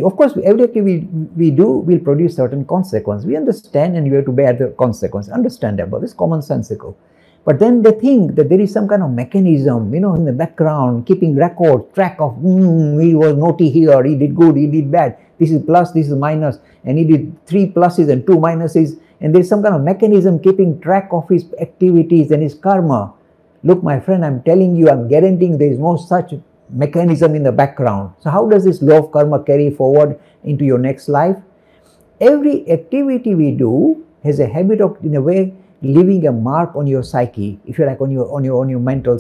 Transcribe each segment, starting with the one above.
activity, of course, every activity we do will produce certain consequences. We understand and we have to bear the consequence. Understandable. It's commonsensical. But then they think that there is some kind of mechanism, in the background, keeping record, track of, he was naughty here, he did good, he did bad, this is plus, this is minus, and he did 3 pluses and 2 minuses, and there's some kind of mechanism keeping track of his activities and his karma. Look, my friend, I'm telling you, I'm guaranteeing there is no such mechanism in the background. So how does this law of karma carry forward into your next life? Every activity we do has a habit of, in a way, leaving a mark on your psyche, if you like, on your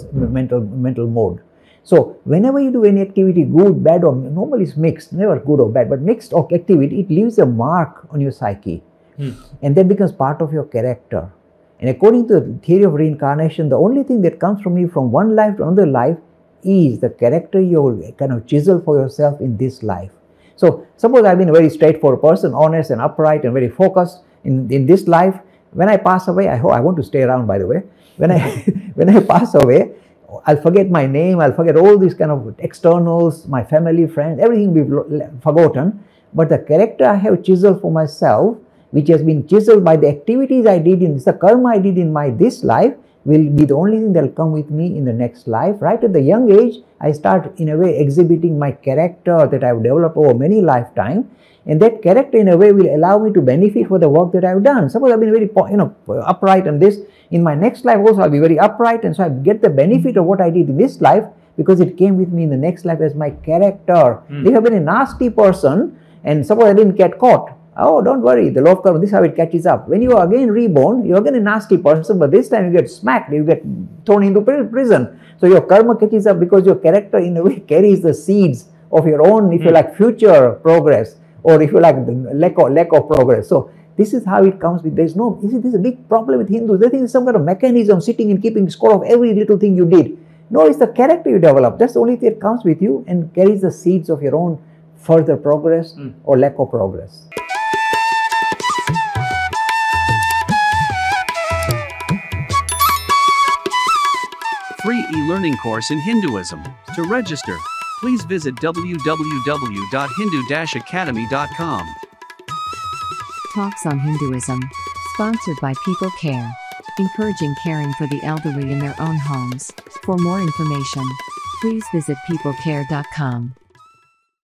mental mode. So whenever you do any activity, good, bad, or normally it's mixed, never good or bad, but mixed activity, it leaves a mark on your psyche, and that becomes part of your character. And according to the theory of reincarnation, the only thing that comes from you from one life to another life is the character you kind of chisel for yourself in this life. So suppose I've been a very straightforward person, honest and upright and very focused in this life. When I pass away, I want to stay around, by the way. When I pass away, I'll forget my name, I'll forget all these kind of externals, my family, friends, everything we've forgotten. But the character I have chiseled for myself, which has been chiseled by the activities I did the karma I did in this life, will be the only thing that will come with me in the next life. Right at the young age, I start in a way exhibiting my character that I've developed over many lifetimes. And that character in a way will allow me to benefit for the work that I've done. Suppose I've been very upright and this, in my next life also I'll be very upright, and so I get the benefit of what I did in this life because it came with me in the next life as my character. If you have been a nasty person and suppose I didn't get caught, oh, don't worry, the law of karma, this is how it catches up. When you are again reborn, you're again a nasty person, but this time you get smacked, you get thrown into prison. So your karma catches up because your character in a way carries the seeds of your own, if you like, future progress, or if you like, lack of progress. So this is how it comes with, there's no, this is a big problem with Hindus. They think it's some kind of mechanism sitting and keeping score of every little thing you did. No, it's the character you develop. That's the only thing that comes with you and carries the seeds of your own further progress or lack of progress. Free e-learning course in Hinduism. To register, please visit www.hindu-academy.com. Talks on Hinduism. Sponsored by People Care. Encouraging caring for the elderly in their own homes. For more information, please visit peoplecare.com.